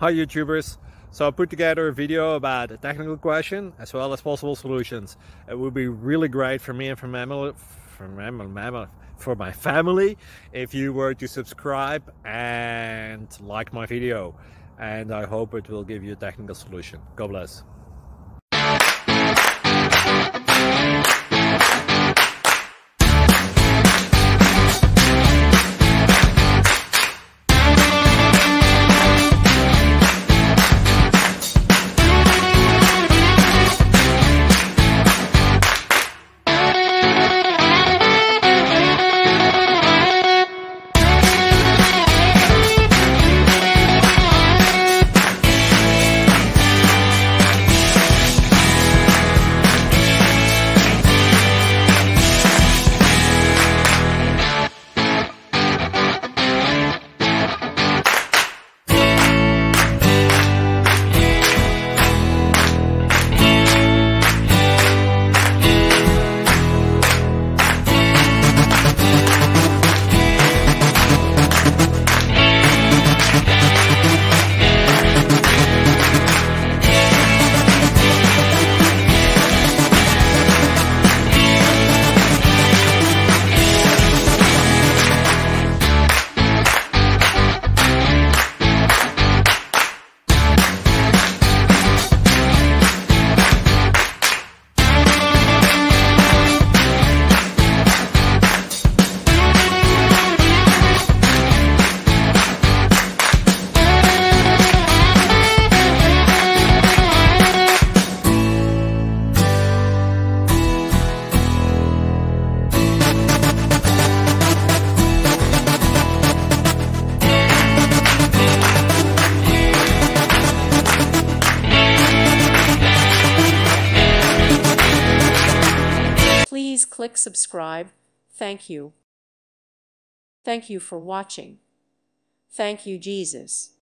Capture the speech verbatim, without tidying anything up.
Hi YouTubers! So I put together a video about a technical question as well as possible solutions. It would be really great for me and for, mammal, for, mammal, mammal, for my family if you were to subscribe and like my video. And I hope it will give you a technical solution. God bless. Please click subscribe. Thank you. Thank you for watching. Thank you, Jesus.